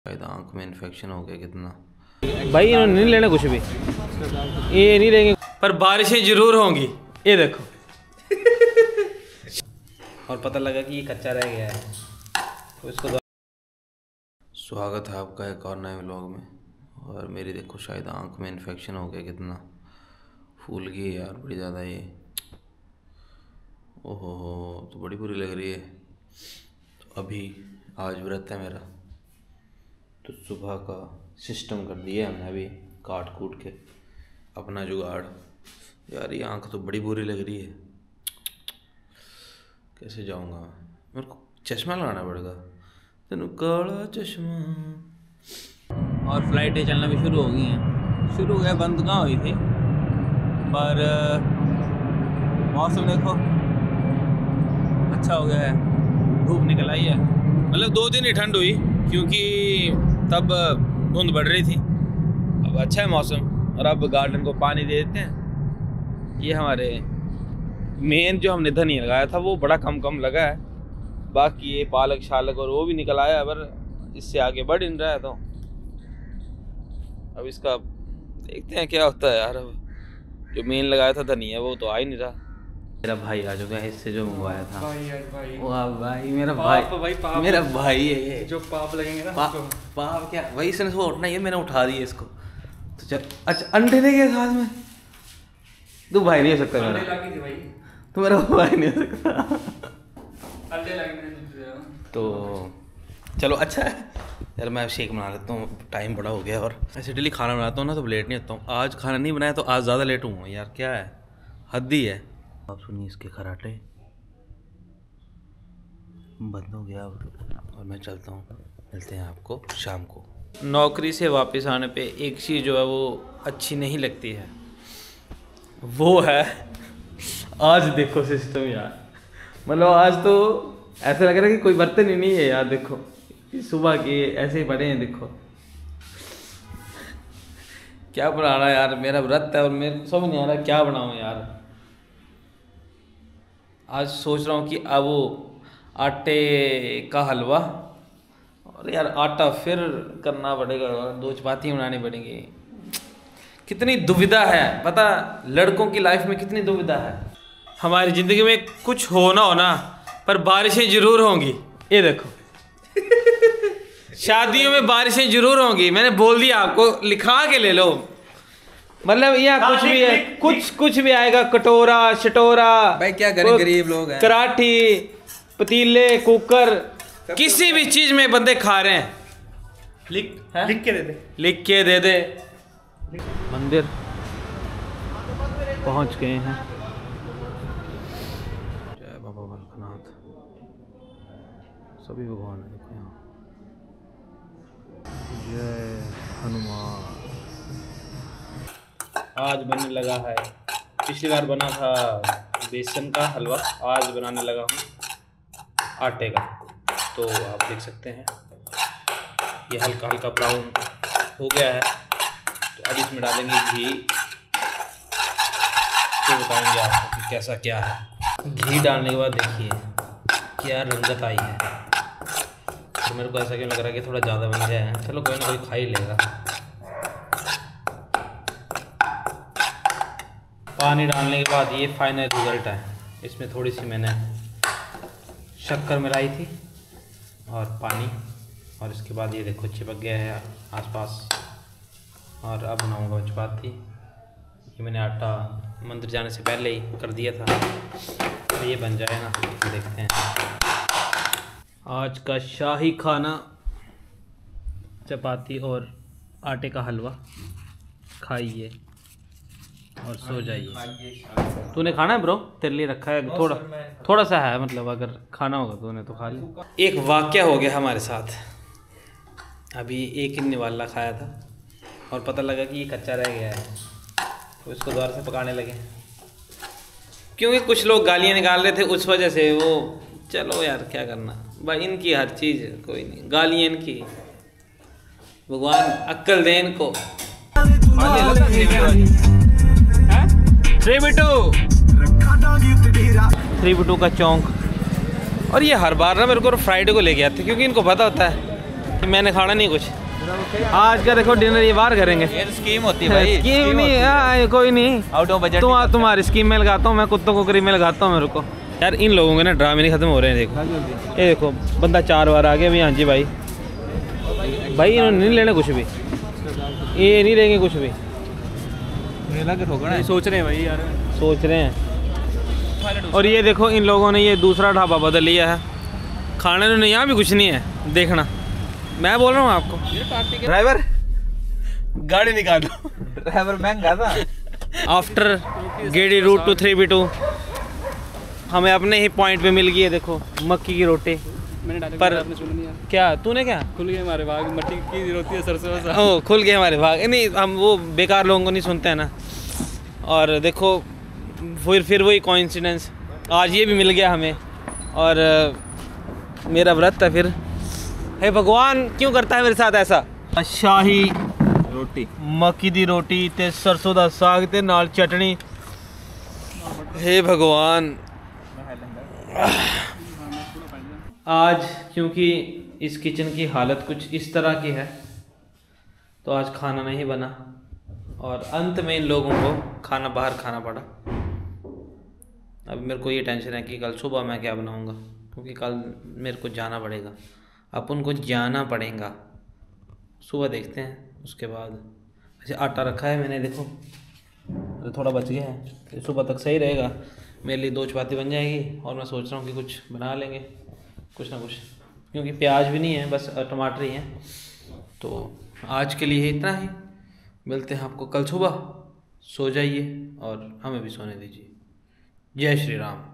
शायद आँख में इन्फेक्शन हो गया कितना। भाई इन्होंने नहीं लेना कुछ भी, ये नहीं लेंगे, पर बारिशें जरूर होंगी। ये देखो और पता लगा कि ये कच्चा रह गया है तो इसको। स्वागत है आपका एक और नए व्लॉग में। और मेरी देखो शायद आँख में इन्फेक्शन हो गया कितना, फूल गई है यार बड़ी ज़्यादा ये। ओहो हो, तो बड़ी बुरी लग रही है। तो अभी आज व्रत है मेरा, तो सुबह का सिस्टम कर दिया हमने अभी काट कूट के अपना जुगाड़। यार ये आँख तो बड़ी बुरी लग रही है, कैसे जाऊँगा मेरे को चश्मा लगाना पड़ेगा, तेनू काला चश्मा। और फ्लाइटें चलना भी शुरू हो गई हैं, शुरू हो गया, बंद कहाँ हुई थी। पर मौसम देखो अच्छा हो गया है, धूप निकल आई है। मतलब 2 दिन ही ठंड हुई क्योंकि तब धुंध बढ़ रही थी। अब अच्छा है मौसम और अब गार्डन को पानी दे देते हैं। ये हमारे मेन जो हमने धनिया लगाया था वो बड़ा कम लगा है, बाकी ये पालक शालक और वो भी निकल आया, पर इससे आगे बढ़ नहीं रहा है। तो अब इसका देखते हैं क्या होता है यार। अब जो मेन लगाया था धनिया वो तो आ ही नहीं रहा। मेरा भाई आ चुका है इससे जो मंगवाया था। वाह भाई मेरा भाई, मेरा भाई है ये। जो पाप लगेंगे ना पाप क्या वही, इसने वो उठना ही है, मैंने उठा दिया इसको। तो चल अच्छा अंडे ले गए साथ में। तू भाई नहीं हो सकता मेरा, तो मेरा भाई नहीं हो सकता। तो चलो अच्छा है यार, मैं शेक बना लेता हूँ, टाइम बड़ा हो गया। और ऐसे डेली खाना बनाता हूँ ना तो लेट नहीं होता हूँ। आज खाना नहीं बनाया तो आज ज़्यादा लेट हुआ यार, क्या है हद ही है। आप सुनिए इसके खराटे बंद हो गया और मैं चलता हूँ। मिलते हैं आपको शाम को। नौकरी से वापस आने पे एक चीज़ जो है वो अच्छी नहीं लगती है, वो है आज देखो सिस्टम यार। मतलब आज तो ऐसा लग रहा है कि कोई बर्तन ही नहीं है यार। देखो सुबह के ऐसे ही पड़े हैं, देखो क्या बनाना यार। मेरा व्रत है और मेरे को समझ नहीं आ रहा क्या बनाऊँ यार। आज सोच रहा हूँ कि अब वो आटे का हलवा, और यार आटा फिर करना पड़ेगा और 2 चपातियाँ बनानी पड़ेंगी। कितनी दुविधा है पता, लड़कों की लाइफ में कितनी दुविधा है। हमारी ज़िंदगी में कुछ हो ना पर बारिशें जरूर होंगी। ये देखो शादियों में बारिशें जरूर होंगी, मैंने बोल दिया आपको, लिखा के ले लो। मतलब यहाँ कुछ भी है, कुछ भी आएगा, कटोरा शटोरा, भाई क्या करें गरीब लोग हैं, कराठी पतीले कुकर, किसी भी चीज में बंदे खा रहे हैं। लिख के दे दे। मंदिर पहुंच गए हैं। जय बाबा बालकनाथ, सभी भगवान है यहाँ। जय हनुमान। आज बनने लगा है, पिछली बार बना था बेसन का हलवा, आज बनाने लगा हूँ आटे का। तो आप देख सकते हैं ये हल्का हल्का ब्राउन हो गया है। तो अब इसमें डालेंगे घी, तो बताएंगे आपको कि कैसा क्या है। घी डालने के बाद देखिए क्या रंगत आई है। तो मेरे को ऐसा क्यों लग रहा है कि थोड़ा ज़्यादा बन गया है। चलो कोई ना कोई खा ही लेगा। पानी डालने के बाद ये फाइनल रिज़ल्ट है। इसमें थोड़ी सी मैंने शक्कर मिलाई थी और पानी, और इसके बाद ये देखो चिपक गया है आसपास। और अब बनाऊंगा चपाती। ये मैंने आटा मंदिर जाने से पहले ही कर दिया था, तो ये बन जाए ना तो देखते हैं। आज का शाही खाना चपाती और आटे का हलवा, खाइए और सो जाइए। तूने खाना है ब्रो? तेरे लिए रखा है, थोड़ा सा है, मतलब अगर खाना होगा तूने तो खा ले। एक वाकया हो गया हमारे साथ। अभी एक ही निवाला खाया था और पता लगा कि ये कच्चा रह गया है, तो इसको दोबारा से पकाने लगे क्योंकि कुछ लोग गालियाँ निकाल रहे थे उस वजह से। वो चलो यार क्या करना भाई, इनकी हर चीज़, कोई नहीं, गालियाँ इनकी, भगवान अक्ल दे इनको। 3 बिटू का चौंक। और ये हर बार ना मेरे को फ्राइडे को लेके आते क्योंकि इनको पता होता है मैंने खाना नहीं कुछ आज का। देखो डिनर ये बाहर करेंगे। ये स्कीम होती है भाई। स्कीम नहीं है कोई नहीं, आउट ऑफ बजट। तुम्हारी स्कीम में लगाता हूँ मैं, कुत्तों को करीब में लगाता हूँ मेरे को। यार इन लोगों के ना ड्रामे नहीं खत्म हो रहे हैं। देखो ये देखो बंदा 4 बार आ गया अभी। हाँ जी भाई, भाई इन्होंने नहीं लेना कुछ भी, ये नहीं लेंगे कुछ भी। सोच रहे हैं भाई यार, सोच रहे हैं। और ये देखो इन लोगों ने ये दूसरा ढाबा बदल लिया है। खाने में यहाँ भी कुछ नहीं है, देखना मैं बोल रहा हूँ आपको। ड्राइवर गाड़ी निकालो। ड्राइवर महंगा था। आफ्टर गेडी रूट टू 3B2 हमें अपने ही पॉइंट पे मिल गई है। देखो मक्की की रोटी। पर आपने सुना नहीं यार? क्या तूने क्या? खुल गए हमारे भाग, मट्टी की रोटी है सरसों। ओ खुल गए हमारे भाग। नहीं हम वो बेकार लोगों को नहीं सुनते हैं ना। और देखो फिर वही कोइंसिडेंस, आज ये भी मिल गया हमें। और मेरा व्रत है फिर। हे भगवान क्यों करता है मेरे साथ ऐसा? शाही रोटी, मक्की दी रोटी ते सरसों दा साग ते नाल चटनी। हे भगवान। आज क्योंकि इस किचन की हालत कुछ इस तरह की है तो आज खाना नहीं बना और अंत में इन लोगों को खाना बाहर खाना पड़ा। अब मेरे को ये टेंशन है कि कल सुबह मैं क्या बनाऊंगा, क्योंकि कल मेरे को जाना पड़ेगा, अपन को जाना पड़ेगा। सुबह देखते हैं उसके बाद। अच्छा आटा रखा है मैंने, देखो तो थोड़ा बच गया है, तो सुबह तक सही रहेगा। मेरे लिए 2 चपाती बन जाएगी और मैं सोच रहा हूँ कि कुछ बना लेंगे कुछ ना कुछ, क्योंकि प्याज भी नहीं है, बस टमाटर ही हैं। तो आज के लिए इतना ही, मिलते हैं आपको कल सुबह। सो जाइए और हमें भी सोने दीजिए। जय श्री राम।